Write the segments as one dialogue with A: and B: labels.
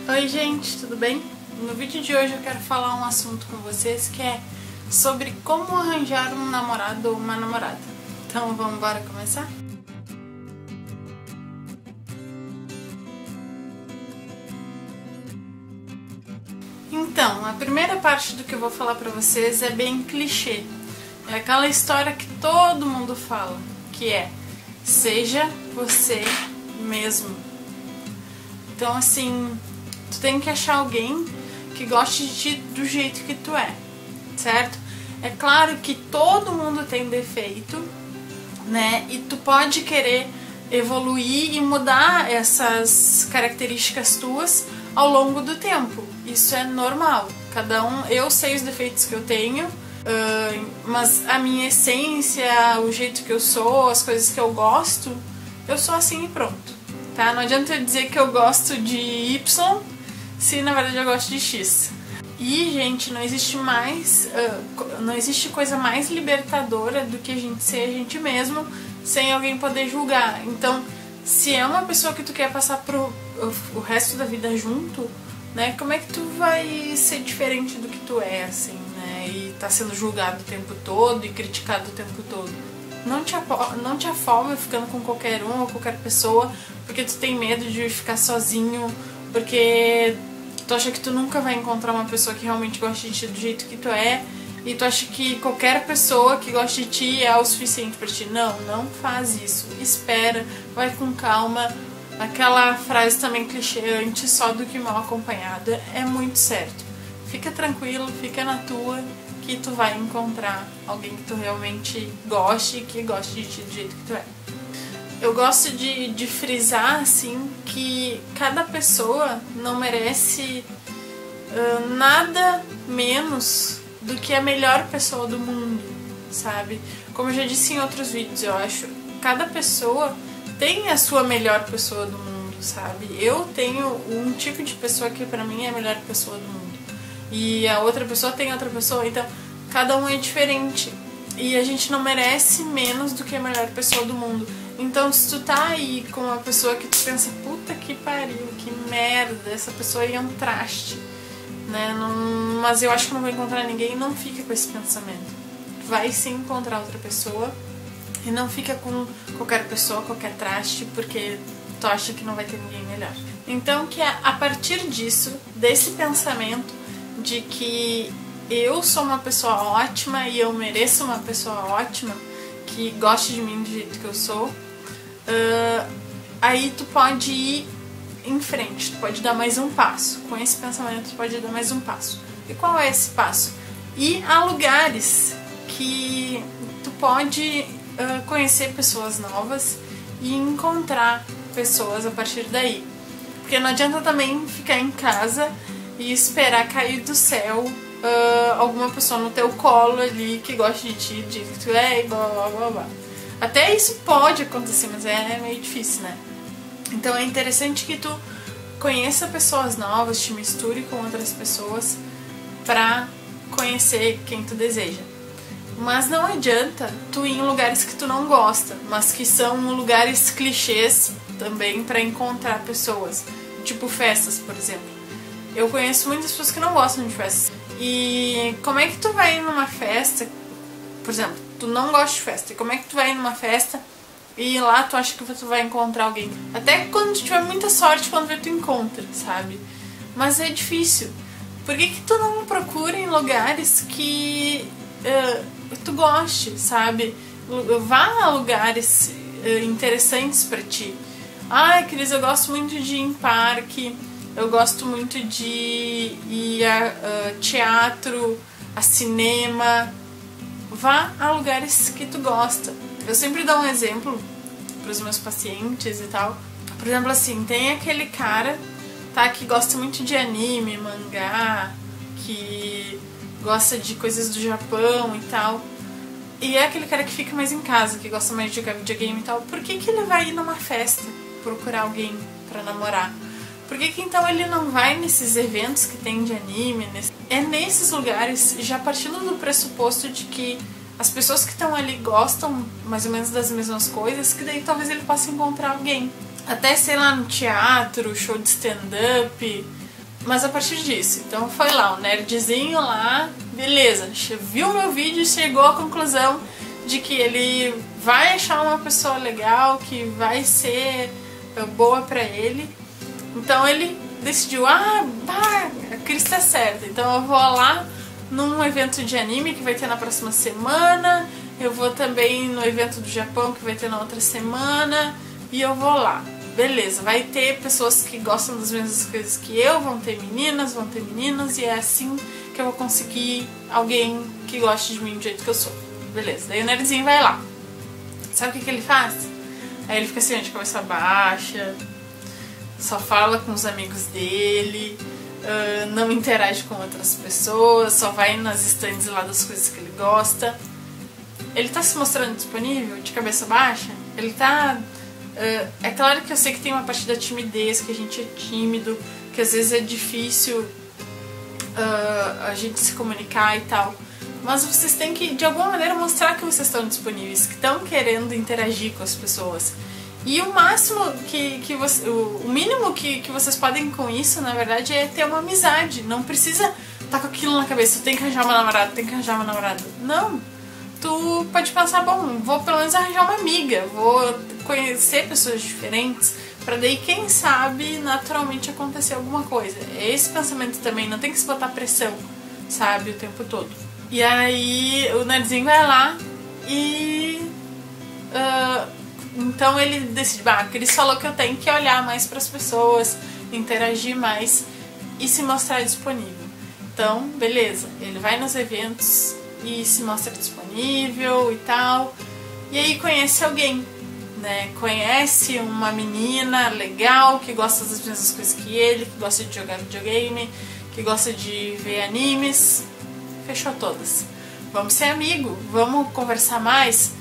A: Oi gente, tudo bem? No vídeo de hoje eu quero falar um assunto com vocês que é sobre como arranjar um namorado ou uma namorada. Então vamos embora começar? Então, a primeira parte do que eu vou falar pra vocês é bem clichê. É aquela história que todo mundo fala, que é: seja você mesmo. Então assim, tu tem que achar alguém que goste de ti do jeito que tu é, certo? É claro que todo mundo tem defeito, né? E tu pode querer evoluir e mudar essas características tuas ao longo do tempo. Isso é normal. Cada um, eu sei os defeitos que eu tenho, mas a minha essência, o jeito que eu sou, as coisas que eu gosto, eu sou assim e pronto, tá? Não adianta eu dizer que eu gosto de Y se na verdade eu gosto de X. E, gente, não existe coisa mais libertadora do que a gente ser a gente mesmo sem alguém poder julgar. Então, se é uma pessoa que tu quer passar o resto da vida junto, né, como é que tu vai ser diferente do que tu é, assim, né, e tá sendo julgado o tempo todo e criticado o tempo todo? Não te afoba ficando com qualquer um ou qualquer pessoa porque tu tem medo de ficar sozinho, porque tu acha que tu nunca vai encontrar uma pessoa que realmente goste de ti do jeito que tu é, e tu acha que qualquer pessoa que goste de ti é o suficiente pra ti. Não faz isso. Espera, vai com calma. Aquela frase também clichê, antes só do que mal acompanhada, é muito certo. Fica tranquilo, fica na tua, que tu vai encontrar alguém que tu realmente goste e que goste de ti do jeito que tu é. Eu gosto de frisar, assim, que cada pessoa não merece nada menos do que a melhor pessoa do mundo, sabe? Como eu já disse em outros vídeos, eu acho, cada pessoa tem a sua melhor pessoa do mundo, sabe? Eu tenho um tipo de pessoa que pra mim é a melhor pessoa do mundo. E a outra pessoa tem outra pessoa, então cada um é diferente. E a gente não merece menos do que a melhor pessoa do mundo. Então, se tu tá aí com uma pessoa que tu pensa, puta que pariu, que merda, essa pessoa aí é um traste, né? Mas eu acho que não vou encontrar ninguém, não fica com esse pensamento. Vai sim encontrar outra pessoa e não fica com qualquer pessoa, qualquer traste, porque tu acha que não vai ter ninguém melhor. Então, que a partir disso, desse pensamento de que eu sou uma pessoa ótima e eu mereço uma pessoa ótima que goste de mim do jeito que eu sou, aí tu pode ir em frente, tu pode dar mais um passo. Com esse pensamento tu pode dar mais um passo. E qual é esse passo? Ir a lugares que tu pode conhecer pessoas novas e encontrar pessoas a partir daí. Porque não adianta também ficar em casa e esperar cair do céu alguma pessoa no teu colo ali que gosta de ti, de que tu é e blá blá blá blá. Até isso pode acontecer, mas é meio difícil, né? Então é interessante que tu conheça pessoas novas, te misture com outras pessoas pra conhecer quem tu deseja. Mas não adianta tu ir em lugares que tu não gosta, mas que são lugares clichês também pra encontrar pessoas. Tipo festas, por exemplo. Eu conheço muitas pessoas que não gostam de festas. E como é que tu vai ir numa festa, por exemplo, tu não gosta de festa, e como é que tu vai ir numa festa e lá tu acha que tu vai encontrar alguém? Até quando tu tiver muita sorte, quando vê tu encontra, sabe? Mas é difícil. Por que tu não procura em lugares que tu goste, sabe? Vá a lugares interessantes pra ti. Ai, Cris, eu gosto muito de ir em parque. Eu gosto muito de ir a teatro, a cinema. Vá a lugares que tu gosta. Eu sempre dou um exemplo para os meus pacientes e tal. Por exemplo, assim, tem aquele cara, tá, que gosta muito de anime, mangá, que gosta de coisas do Japão e tal. E é aquele cara que fica mais em casa, que gosta mais de jogar videogame e tal. Por que ele vai ir numa festa procurar alguém pra namorar? Por que então ele não vai nesses eventos que tem de anime? É nesses lugares, já partindo do pressuposto de que as pessoas que estão ali gostam mais ou menos das mesmas coisas, que daí talvez ele possa encontrar alguém. Até, sei lá, no teatro, show de stand-up, Mas a partir disso, então foi lá, o nerdzinho lá, beleza, viu meu vídeo e chegou à conclusão de que ele vai achar uma pessoa legal, que vai ser boa pra ele. Então ele decidiu, a Cris tá certa, então eu vou lá num evento de anime que vai ter na próxima semana, eu vou também no evento do Japão que vai ter na outra semana, e eu vou lá. Beleza, vai ter pessoas que gostam das mesmas coisas que eu, vão ter meninos, e é assim que eu vou conseguir alguém que goste de mim do jeito que eu sou. Beleza, daí o nerdzinho vai lá. Sabe o que ele faz? Aí ele fica assim, de cabeça baixa, só fala com os amigos dele, não interage com outras pessoas, só vai nas estandes lá das coisas que ele gosta. Ele tá se mostrando disponível, de cabeça baixa? Ele tá... é claro que eu sei que tem uma parte da timidez, que a gente é tímido, que às vezes é difícil a gente se comunicar e tal. Mas vocês têm que, de alguma maneira, mostrar que vocês estão disponíveis, que estão querendo interagir com as pessoas. E o máximo o mínimo que vocês podem com isso, na verdade, é ter uma amizade. Não precisa estar com aquilo na cabeça, tem que arranjar uma namorada, Não. Tu pode pensar, bom, vou pelo menos arranjar uma amiga, vou conhecer pessoas diferentes, pra daí, quem sabe, naturalmente acontecer alguma coisa. Esse pensamento também, não tem que se botar pressão, sabe, o tempo todo. E aí o nerdzinho vai lá e... então ele decide, a Cris falou que eu tenho que olhar mais pras pessoas, interagir mais e se mostrar disponível. Então, beleza, ele vai nos eventos e se mostra disponível e tal, e aí conhece alguém, né? Conhece uma menina legal que gosta das mesmas coisas que ele, que gosta de jogar videogame, que gosta de ver animes. Fechou todas. Vamos ser amigo, vamos conversar mais.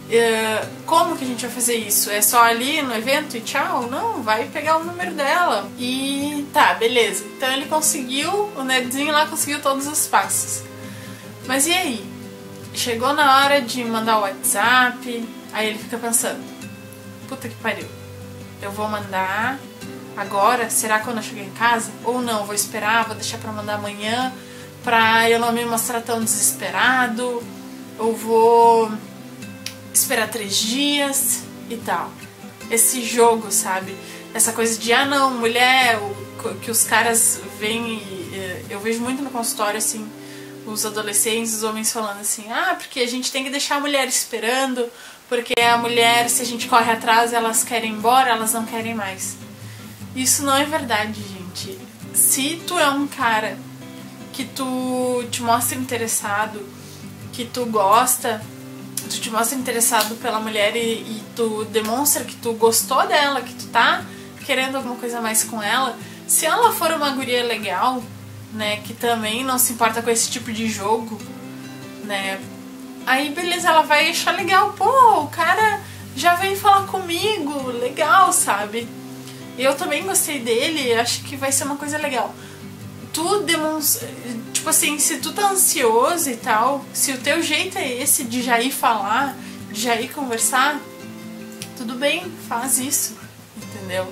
A: Como que a gente vai fazer isso? É só ali no evento e tchau? Não, vai pegar o número dela. E tá, beleza. Então ele conseguiu, o nerdzinho lá conseguiu todos os passos. Mas e aí? Chegou na hora de mandar o WhatsApp, aí ele fica pensando, puta que pariu, eu vou mandar agora? Será quando eu chegar em casa? Ou não, vou esperar, vou deixar pra mandar amanhã, pra eu não me mostrar tão desesperado, ou vou esperar 3 dias e tal. Esse jogo, sabe? Essa coisa de, não, mulher, que os caras veem, eu vejo muito no consultório, assim, os adolescentes, os homens falando assim, porque a gente tem que deixar a mulher esperando, porque a mulher, se a gente corre atrás, elas querem ir embora, elas não querem mais. Isso não é verdade, gente. Se tu é um cara que tu te mostra interessado, que tu gosta, tu te mostra interessado pela mulher e tu demonstra que tu gostou dela, que tu tá querendo alguma coisa mais com ela, se ela for uma guria legal, né, que também não se importa com esse tipo de jogo, né, aí beleza, ela vai achar legal, pô, o cara já veio falar comigo, legal, sabe? Eu também gostei dele, acho que vai ser uma coisa legal. Tu demonstra, tipo assim, se tu tá ansioso e tal, se o teu jeito é esse de já ir falar, de já ir conversar, tudo bem, faz isso, entendeu?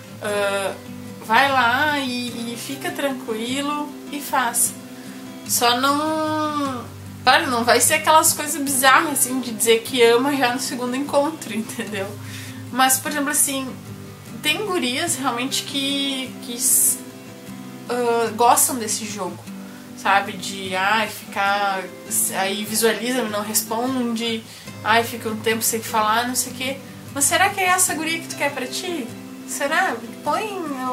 A: Vai lá e fica tranquilo e faz. Só não... Claro, não vai ser aquelas coisas bizarras, assim, de dizer que ama já no segundo encontro, entendeu? Mas, por exemplo, assim, tem gurias realmente que gostam desse jogo, sabe? De, ficar... Aí visualiza, não responde, fica um tempo sem falar, não sei o quê. Mas será que é essa guria que tu quer pra ti? Será? Põe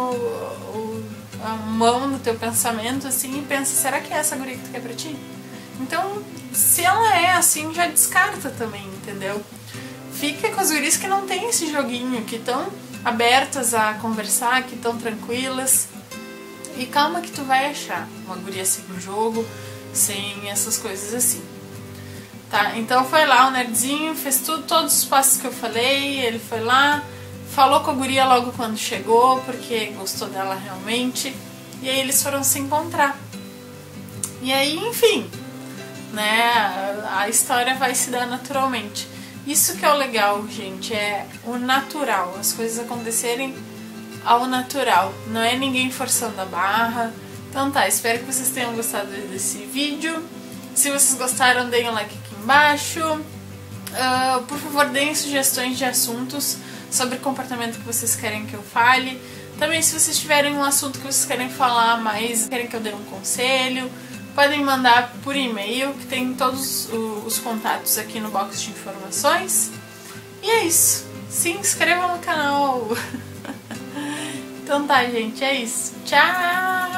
A: a mão no teu pensamento assim e pensa, será que é essa guria que tu quer pra ti? Então, se ela é assim, já descarta também, entendeu? Fica com as gurias que não tem esse joguinho, que estão abertas a conversar, que estão tranquilas. E calma que tu vai achar uma guria sem um jogo, sem essas coisas assim. Tá? Então foi lá o nerdzinho, fez todos os passos que eu falei, ele foi lá, falou com a guria logo quando chegou, porque gostou dela realmente, e aí eles foram se encontrar. E aí, enfim, né, a história vai se dar naturalmente. Isso que é o legal, gente, é o natural, as coisas acontecerem ao natural, não é ninguém forçando a barra. Então tá, espero que vocês tenham gostado desse vídeo. Se vocês gostaram, deem um like aqui embaixo. Por favor, deem sugestões de assuntos sobre comportamento que vocês querem que eu fale. Também, se vocês tiverem um assunto que vocês querem falar mais, querem que eu dê um conselho, podem mandar por e-mail, que tem todos os contatos aqui no box de informações. E é isso. Se inscrevam no canal. Então tá, gente, é isso. Tchau!